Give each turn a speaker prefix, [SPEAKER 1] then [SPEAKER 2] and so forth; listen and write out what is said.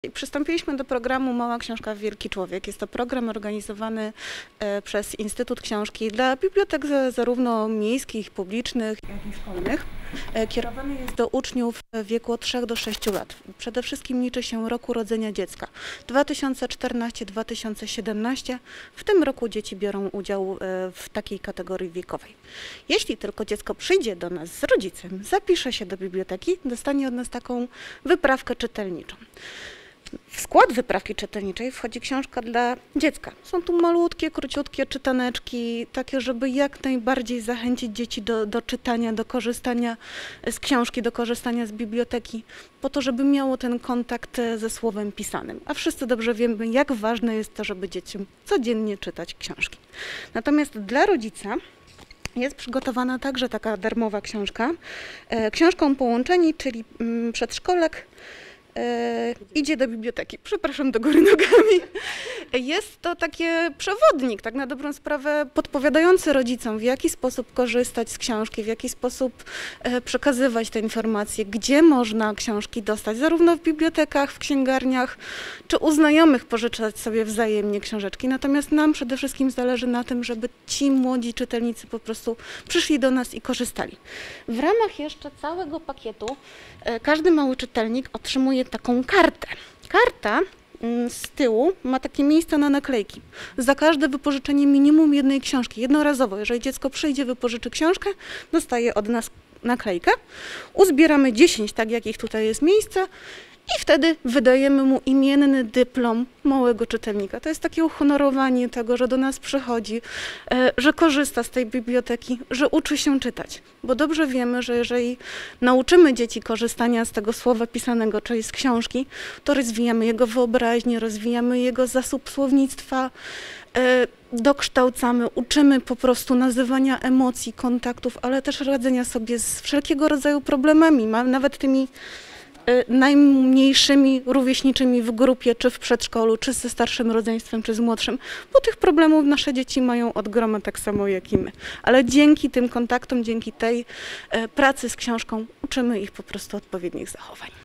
[SPEAKER 1] Przystąpiliśmy do programu Mała Książka Wielki Człowiek. Jest to program organizowany przez Instytut Książki dla bibliotek zarówno miejskich, publicznych, jak i szkolnych. Kierowany jest do uczniów w wieku od 3 do 6 lat. Przede wszystkim liczy się rok urodzenia dziecka. 2014-2017. W tym roku dzieci biorą udział w takiej kategorii wiekowej. Jeśli tylko dziecko przyjdzie do nas z rodzicem, zapisze się do biblioteki, dostanie od nas taką wyprawkę czytelniczą. W skład wyprawki czytelniczej wchodzi książka dla dziecka. Są tu malutkie, króciutkie czytaneczki, takie, żeby jak najbardziej zachęcić dzieci do czytania, do korzystania z książki, do korzystania z biblioteki, po to, żeby miało ten kontakt ze słowem pisanym. A wszyscy dobrze wiemy, jak ważne jest to, żeby dzieciom codziennie czytać książki. Natomiast dla rodzica jest przygotowana także taka darmowa książka. Książką Połączeni, czyli przedszkolak idzie do biblioteki. Przepraszam, do góry nogami. Jest to taki przewodnik, tak na dobrą sprawę, podpowiadający rodzicom, w jaki sposób korzystać z książki, w jaki sposób przekazywać te informacje, gdzie można książki dostać, zarówno w bibliotekach, w księgarniach, czy u znajomych pożyczać sobie wzajemnie książeczki. Natomiast nam przede wszystkim zależy na tym, żeby ci młodzi czytelnicy po prostu przyszli do nas i korzystali. W ramach jeszcze całego pakietu każdy mały czytelnik otrzymuje taką kartę. Karta z tyłu ma takie miejsce na naklejki. Za każde wypożyczenie minimum jednej książki, jednorazowo. Jeżeli dziecko przyjdzie, wypożyczy książkę, dostaje od nas naklejkę. Uzbieramy 10, tak jak ich tutaj jest miejsce, i wtedy wydajemy mu imienny dyplom małego czytelnika. To jest takie uhonorowanie tego, że do nas przychodzi, że korzysta z tej biblioteki, że uczy się czytać. Bo dobrze wiemy, że jeżeli nauczymy dzieci korzystania z tego słowa pisanego, czyli z książki, to rozwijamy jego wyobraźnię, rozwijamy jego zasób słownictwa, dokształcamy, uczymy po prostu nazywania emocji, kontaktów, ale też radzenia sobie z wszelkiego rodzaju problemami, nawet tymi najmniejszymi, rówieśniczymi w grupie, czy w przedszkolu, czy ze starszym rodzeństwem, czy z młodszym, bo tych problemów nasze dzieci mają od groma tak samo jak i my. Ale dzięki tym kontaktom, dzięki tej pracy z książką uczymy ich po prostu odpowiednich zachowań.